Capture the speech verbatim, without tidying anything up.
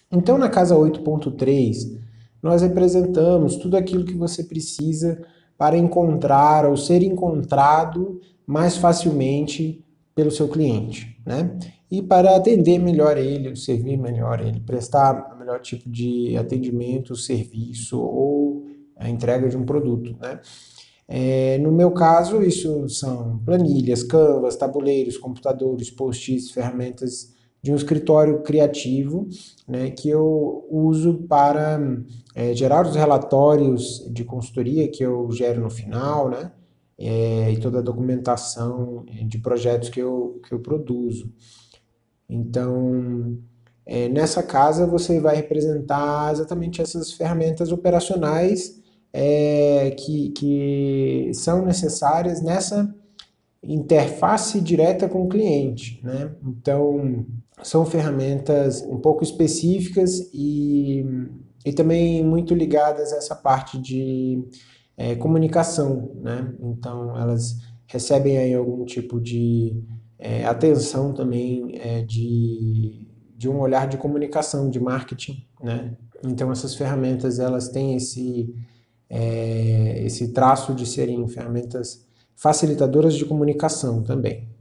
Então, na casa oito ponto três, nós representamos tudo aquilo que você precisa para encontrar ou ser encontrado mais facilmente pelo seu cliente, né? E para atender melhor ele, servir melhor ele, prestar o melhor tipo de atendimento, serviço ou a entrega de um produto, né? É, no meu caso, isso são planilhas, canvas, tabuleiros, computadores, post-its, ferramentas de um escritório criativo, né, que eu uso para é, gerar os relatórios de consultoria que eu gero no final, né, é, e toda a documentação de projetos que eu, que eu produzo. Então, é, nessa casa você vai representar exatamente essas ferramentas operacionais é, que, que são necessárias nessa interface direta com o cliente, né? Então, são ferramentas um pouco específicas e, e também muito ligadas a essa parte de é, comunicação, né? Então, elas recebem aí algum tipo de é, atenção também é, de, de um olhar de comunicação, de marketing, né? Então, essas ferramentas, elas têm esse, é, esse traço de serem ferramentas facilitadoras de comunicação também.